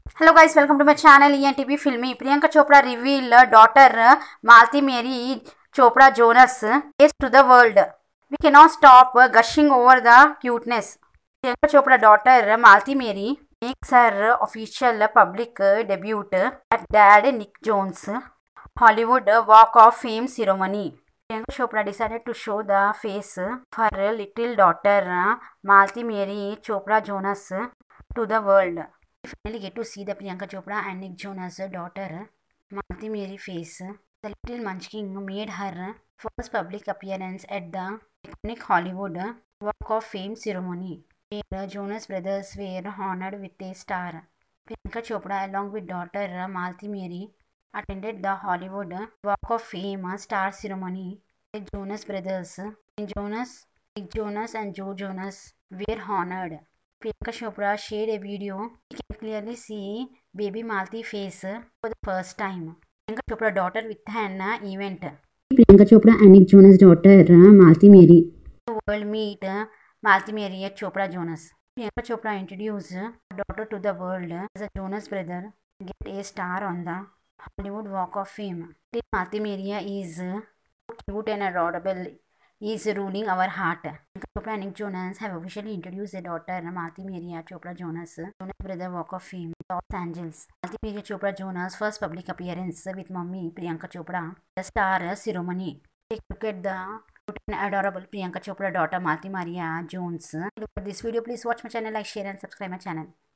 Hello guys, welcome to my channel ENTB Filmy. Priyanka Chopra revealed daughter Malti Mary Chopra Jonas is to the world. We cannot stop gushing over the cuteness. Priyanka Chopra daughter Malti Mary makes her official public debut at Dad Nick Jones Hollywood Walk of Fame ceremony. Priyanka Chopra decided to show the face of her little daughter Malti Mary Chopra Jonas to the world. We finally get to see the Priyanka Chopra and Nick Jonas' daughter, Malti Mary face. The little munchkin made her first public appearance at the iconic Hollywood Walk of Fame ceremony, where Jonas brothers were honored with a star. Priyanka Chopra, along with daughter Malti Mary, attended the Hollywood Walk of Fame star ceremony. The Jonas brothers, Nick Jonas and Joe Jonas, were honored. Priyanka Chopra shared a video. You can clearly see baby Malti face for the first time. Priyanka Chopra daughter with an event. Priyanka Chopra and Nick Jonas daughter Malti Mary. The world meet Malti Mary at Chopra Jonas. Priyanka Chopra introduced her daughter to the world as a Jonas brother get a star on the Hollywood Walk of Fame. Malti Mary is so cute and adorable. Is ruling our heart. Chopra and Nick Jonas have officially introduced their daughter Malti Mary Chopra Jonas brother Walk of Fame, Los Angeles. Malti Mary Chopra Jonas' first public appearance with mommy Priyanka Chopra, the star ceremony. Take a look at the cute and adorable Priyanka Chopra daughter Malti Maria Jones. Look at this video. Please watch my channel, like, share and subscribe my channel.